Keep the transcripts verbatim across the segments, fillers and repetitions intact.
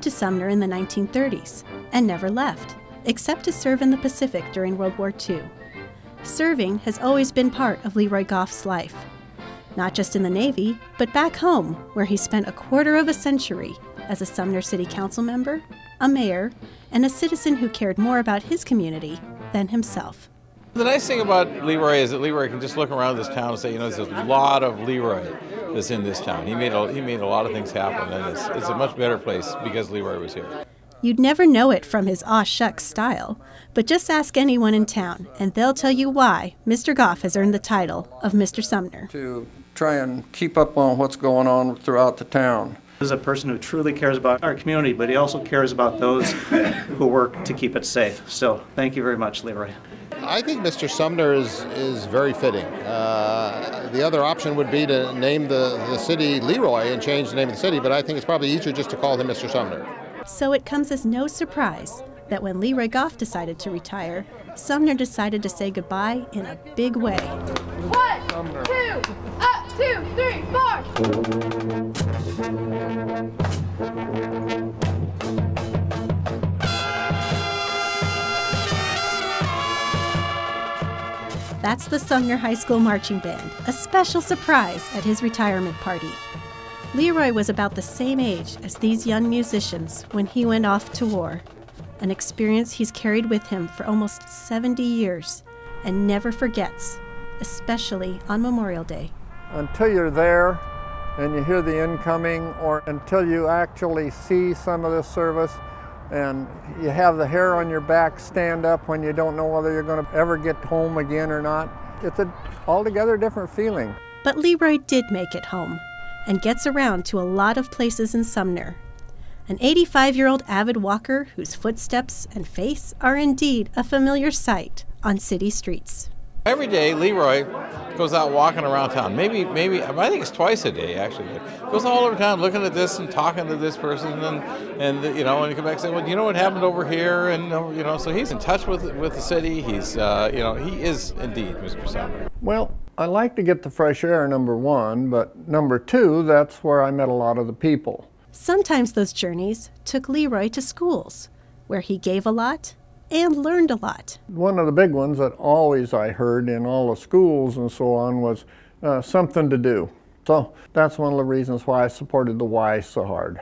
to Sumner in the nineteen thirties and never left, except to serve in the Pacific during World War Two. Serving has always been part of Leroy Goff's life, not just in the Navy, but back home, where he spent a quarter of a century as a Sumner City Council member, a mayor, and a citizen who cared more about his community than himself. The nice thing about Leroy is that Leroy can just look around this town and say, you know, there's a lot of Leroy that's in this town. He made a, he made a lot of things happen, and it's, it's a much better place because Leroy was here. You'd never know it from his aw shucks style, but just ask anyone in town, and they'll tell you why Mister Goff has earned the title of Mister Sumner. To try and keep up on what's going on throughout the town. He's a person who truly cares about our community, but he also cares about those who work to keep it safe. So thank you very much, Leroy. I think Mister Sumner is, is very fitting. Uh, the other option would be to name the, the city Leroy and change the name of the city, but I think it's probably easier just to call him Mister Sumner. So it comes as no surprise that when Leroy Goff decided to retire, Sumner decided to say goodbye in a big way. One, two, up, two, three, four. That's the Sumner High School Marching Band, a special surprise at his retirement party. Leroy was about the same age as these young musicians when he went off to war, an experience he's carried with him for almost seventy years and never forgets, especially on Memorial Day. Until you're there and you hear the incoming, or until you actually see some of this service, and you have the hair on your back stand up when you don't know whether you're going to ever get home again or not. It's an altogether different feeling. But Leroy did make it home and gets around to a lot of places in Sumner. An eighty-five-year-old avid walker whose footsteps and face are indeed a familiar sight on city streets. Every day, Leroy goes out walking around town. Maybe, maybe I think it's twice a day actually. Goes all over town, looking at this and talking to this person, and and you know, and he come back and say, well, you know what happened over here, and you know, so he's in touch with with the city. He's, uh, you know, he is indeed Mister Sumner. Well, I like to get the fresh air, number one, but number two, that's where I met a lot of the people. Sometimes those journeys took Leroy to schools, where he gave a lot and learned a lot. One of the big ones that always I heard in all the schools and so on was uh, something to do. So that's one of the reasons why I supported the Y so hard.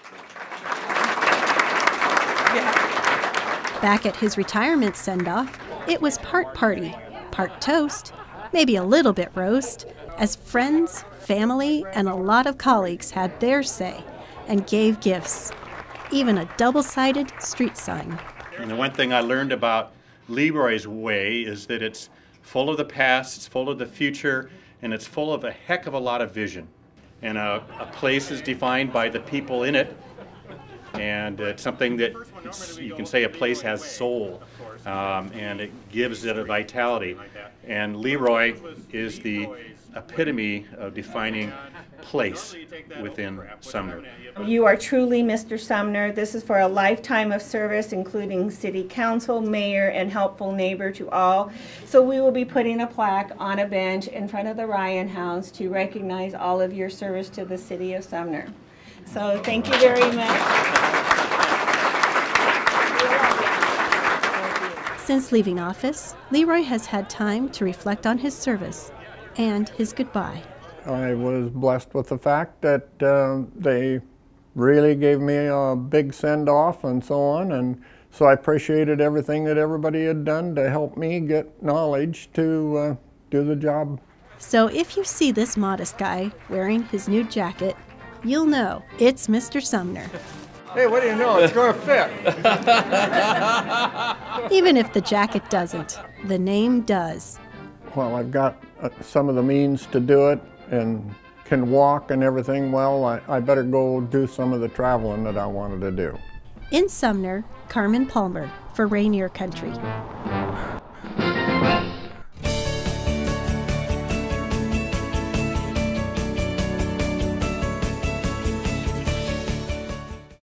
Back at his retirement send-off, it was part party, part toast, maybe a little bit roast, as friends, family, and a lot of colleagues had their say and gave gifts, even a double-sided street sign. And the one thing I learned about Leroy's way is that it's full of the past, it's full of the future, and it's full of a heck of a lot of vision. And a, a place is defined by the people in it, and it's something that it's, you can say a place has soul, um, and it gives it a vitality. And Leroy is the epitome of defining place within Sumner. You are truly Mister Sumner. This is for a lifetime of service, including city council, mayor, and helpful neighbor to all. So we will be putting a plaque on a bench in front of the Ryan House to recognize all of your service to the city of Sumner. So thank you very much. Since leaving office, Leroy has had time to reflect on his service and his goodbye. I was blessed with the fact that uh, they really gave me a big send-off and so on, and so I appreciated everything that everybody had done to help me get knowledge to uh, do the job. So if you see this modest guy wearing his new jacket, you'll know it's Mister Sumner. Hey, what do you know? It's going to fit. Even if the jacket doesn't, the name does. Well, I've got uh, some of the means to do it and can walk and everything. Well, I, I better go do some of the traveling that I wanted to do. In Sumner, Carmen Palmer for Rainier Country.